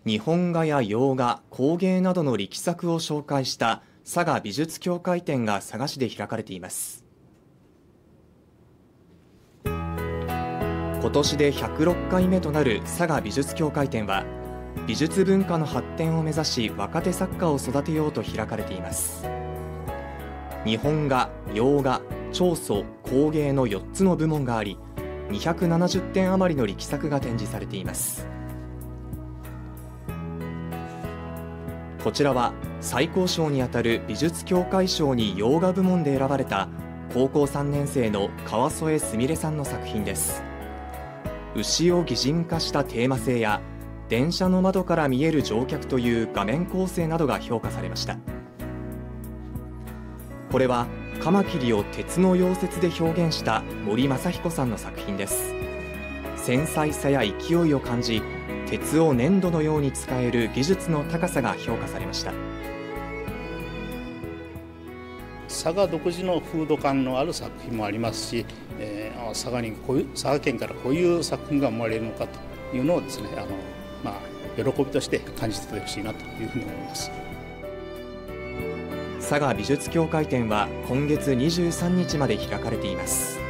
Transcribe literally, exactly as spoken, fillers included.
日本画や洋画、工芸などの力作を紹介した佐賀美術協会展が佐賀市で開かれています。今年でひゃくろっかいめとなる佐賀美術協会展は、美術文化の発展を目指し若手作家を育てようと開かれています。日本画、洋画、彫塑、工芸のよっつの部門があり、にひゃくななじゅってん余りの力作が展示されています。こちらは最高賞にあたる美術協会賞に洋画部門で選ばれた高校さんねん生の川添すみれさんの作品です。牛を擬人化したテーマ性や電車の窓から見える乗客という画面構成などが評価されました。これはカマキリを鉄の溶接で表現した森正彦さんの作品です。繊細さや勢いを感じ、鉄を粘土のように使える技術の高さが評価されました。 佐賀独自の風土感のある作品もありますし、えー、佐賀にこういう佐賀県からこういう作品が生まれるのかというのをですね、あの、まあ、喜びとして感じてほしいなというふうに思います。 佐賀美術協会展は今月にじゅうさんにちまで開かれています。